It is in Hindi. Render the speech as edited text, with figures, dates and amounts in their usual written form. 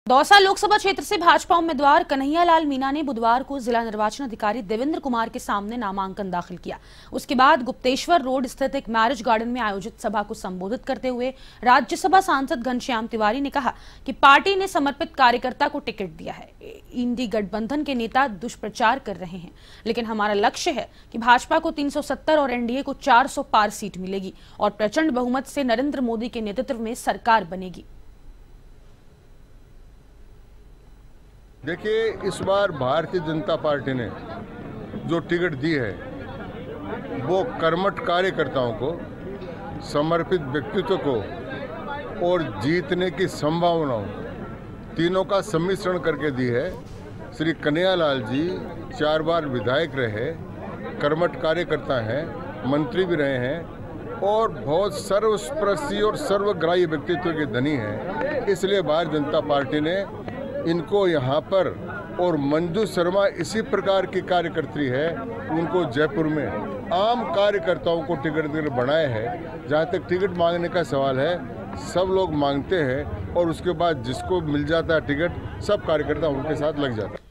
दौसा लोकसभा क्षेत्र से भाजपा उम्मीदवार कन्हैयालाल मीणा ने बुधवार को जिला निर्वाचन अधिकारी देवेंद्र कुमार के सामने नामांकन दाखिल किया। उसके बाद गुप्तेश्वर रोड स्थित एक मैरिज गार्डन में आयोजित सभा को संबोधित करते हुए राज्यसभा सांसद घनश्याम तिवारी ने कहा कि पार्टी ने समर्पित कार्यकर्ता को टिकट दिया है। इंडी गठबंधन के नेता दुष्प्रचार कर रहे हैं, लेकिन हमारा लक्ष्य है कि भाजपा को 370 और एनडीए को 400 पार सीट मिलेगी और प्रचंड बहुमत से नरेंद्र मोदी के नेतृत्व में सरकार बनेगी। देखिए, इस बार भारतीय जनता पार्टी ने जो टिकट दी है वो कर्मठ कार्यकर्ताओं को, समर्पित व्यक्तित्व को और जीतने की संभावनाओं तीनों का सम्मिश्रण करके दी है। श्री कन्हैयालाल जी 4 बार विधायक रहे, कर्मठ कार्यकर्ता हैं, मंत्री भी रहे हैं और बहुत सर्वस्पर्शी और सर्वग्राही व्यक्तित्व के धनी हैं। इसलिए भारतीय जनता पार्टी ने इनको यहाँ पर, और मंजू शर्मा इसी प्रकार की कार्यकर्त्री है, उनको जयपुर में आम कार्यकर्ताओं को टिकट बनाए हैं। जहाँ तक टिकट मांगने का सवाल है, सब लोग मांगते हैं और उसके बाद जिसको मिल जाता है टिकट, सब कार्यकर्ता उनके साथ लग जाता है।